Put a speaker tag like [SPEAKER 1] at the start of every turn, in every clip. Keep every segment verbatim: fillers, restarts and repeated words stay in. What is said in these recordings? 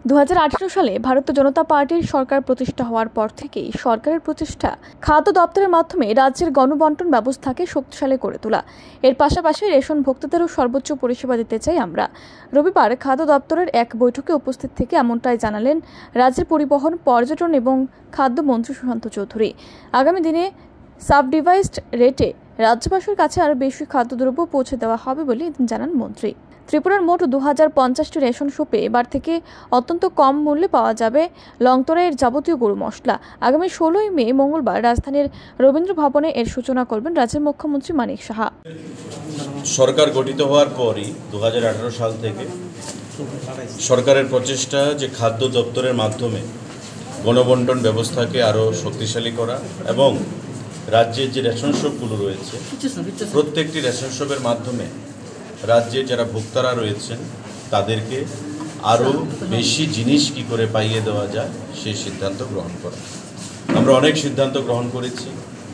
[SPEAKER 1] দু হাজার আঠারো সালে ভারতীয় জনতা পার্টির সরকার প্রতিষ্ঠা হওয়ার পর থেকেই সরকারের প্রচেষ্টা খাদ্য দপ্তরের মাধ্যমে রাজ্যের গণবন্টন ব্যবস্থাকে শক্তিশালী করে তোলা। এর পাশাপাশি রেশন ভোক্তাদেরও সর্বোচ্চ পরিষেবা দিতে চাই আমরা। রবিবার খাদ্য দপ্তরের এক বৈঠকে উপস্থিত থেকে এমনটাই জানালেন রাজ্যের পরিবহন, পর্যটন এবং খাদ্যমন্ত্রী সুশান্ত চৌধুরী। আগামী দিনে সাবডিভাইসড রেটে রাজ্যবাসীর কাছে আরও বেশি খাদ্যদ্রব্য পৌঁছে দেওয়া হবে বলে জানান মন্ত্রী। ত্রিপুরার মোট দু হাজার পঞ্চাশটি রেশন শপে এবার থেকে অত্যন্ত কম মূল্যে পাওয়া যাবে লংতরাইয়ের যাবতীয় গরু মশলা। আগামী ষোলোই মে মঙ্গলবার রাজধানীর রবীন্দ্র ভবনে এর সূচনা করবেন রাজ্যের মুখ্যমন্ত্রী মানিক সাহা।
[SPEAKER 2] সরকার গঠিত হওয়ার পরই দু হাজার আঠারো সাল থেকে সরকারের প্রচেষ্টা যে খাদ্য দপ্তরের মাধ্যমে গণবন্টন ব্যবস্থাকে আরও শক্তিশালী করা এবং রাজ্যের যে রেশন শপগুলো রয়েছে প্রত্যেকটি রেশন শপের মাধ্যমে রাজ্যের যারা ভোক্তারা রয়েছেন তাদেরকে আরও বেশি জিনিস কী করে পাইয়ে দেওয়া যায় সেই সিদ্ধান্ত গ্রহণ করা। আমরা অনেক সিদ্ধান্ত গ্রহণ করেছি।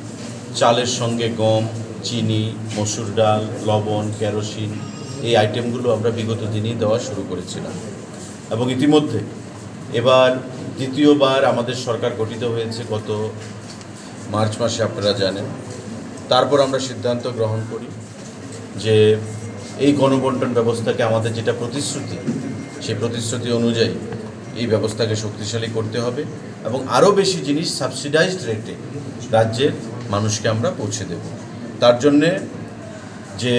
[SPEAKER 2] চালের সঙ্গে গম, চিনি, মসুর ডাল, লবণ, কেরোসিন এই আইটেমগুলো আমরা বিগত দিনেই দেওয়া শুরু করেছিলাম এবং ইতিমধ্যে এবার দ্বিতীয়বার আমাদের সরকার গঠিত হয়েছে গত মার্চ মাসে, আপনারা জানেন। তারপর আমরা সিদ্ধান্ত গ্রহণ করি যে এই গণবন্টন ব্যবস্থাকে আমাদের যেটা প্রতিশ্রুতি সেই প্রতিশ্রুতি অনুযায়ী এই ব্যবস্থাকে শক্তিশালী করতে হবে এবং আরও বেশি জিনিস সাবসিডাইজড রেটে রাজ্যের মানুষকে আমরা পৌঁছে দেব। তার জন্যে যে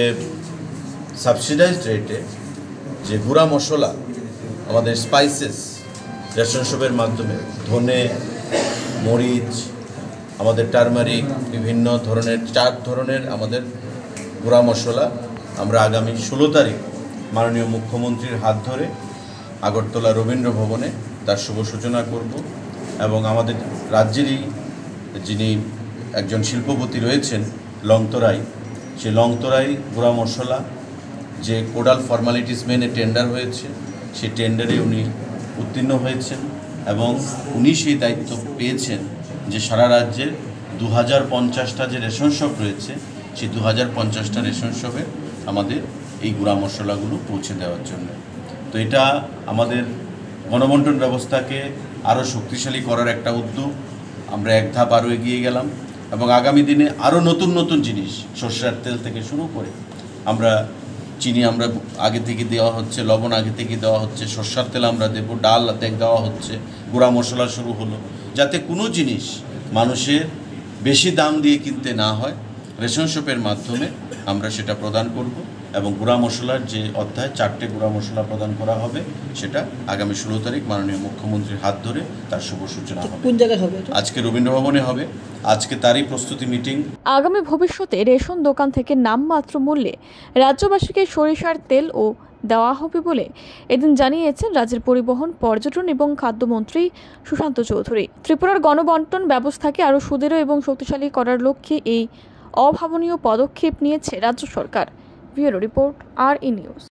[SPEAKER 2] সাবসিডাইজড রেটে যে গুঁড়া মশলা, আমাদের স্পাইসেস রেশন শপের মাধ্যমে ধনে, মরিচ, আমাদের টারমারিক, বিভিন্ন ধরনের চার ধরনের আমাদের গুঁড়া মশলা আমরা আগামী ষোলো তারিখ মাননীয় মুখ্যমন্ত্রীর হাত ধরে আগরতলা রবীন্দ্র ভবনে তার শুভ সূচনা করব এবং আমাদের রাজ্যেরই যিনি একজন শিল্পপতি রয়েছেন লংতরাই, সেই লংতরাই গুঁড়া মশলা যে কোডাল ফর্মালিটিস মেনে টেন্ডার হয়েছে সেই টেন্ডারে উনি উত্তীর্ণ হয়েছেন এবং উনি সেই দায়িত্ব পেয়েছেন যে সারা রাজ্যের দু হাজার পঞ্চাশটা যে রেশন শপ রয়েছে সেই দু হাজার পঞ্চাশটা রেশন শপে আমাদের এই গুঁড়া মশলাগুলো পৌঁছে দেওয়ার জন্য। তো এটা আমাদের গণবন্টন ব্যবস্থাকে আরও শক্তিশালী করার একটা উদ্যোগ। আমরা এক ধাপ আরও এগিয়ে গেলাম এবং আগামী দিনে আরও নতুন নতুন জিনিস, সর্ষের তেল থেকে শুরু করে আমরা চিনি আমরা আগে থেকে দেওয়া হচ্ছে, লবণ আগে থেকে দেওয়া হচ্ছে, সর্ষের তেল আমরা দেবো, ডাল দেওয়া হচ্ছে, গুঁড়া মশলা শুরু হলো, যাতে কোনো জিনিস মানুষের বেশি দাম দিয়ে কিনতে না হয়। রেশন শপের মাধ্যমে আমরা সেটা প্রদান করব এবং গুঁড়া মশলার যে অধ্যায় চারটে গুঁড়া মশলা প্রদান করা হবে সেটা আগামী ষোলো তারিখ মাননীয় মুখ্যমন্ত্রীর হাত ধরে তার শুভ সূচনা হবে।
[SPEAKER 1] কোন জায়গায় হবে?
[SPEAKER 2] আজকে রবীন্দ্র ভবনে হবে। আজকে তারই প্রস্তুতি মিটিং।
[SPEAKER 1] আগামী ভবিষ্যতে রেশন দোকান থেকে নামমাত্র মূল্যে রাজ্যবাসীকে সরিষার তেল ও দেওয়া হবে বলে এদিন জানিয়েছেন রাজ্যের পরিবহন, পর্যটন এবং খাদ্যমন্ত্রী সুশান্ত চৌধুরী। ত্রিপুরার গণবন্টন ব্যবস্থাকে আরও সুদৃঢ় এবং শক্তিশালী করার লক্ষ্যে এই অভাবনীয় পদক্ষেপ নিয়েছে রাজ্য সরকার। ব্যুরো রিপোর্ট, আর ই নিউজ।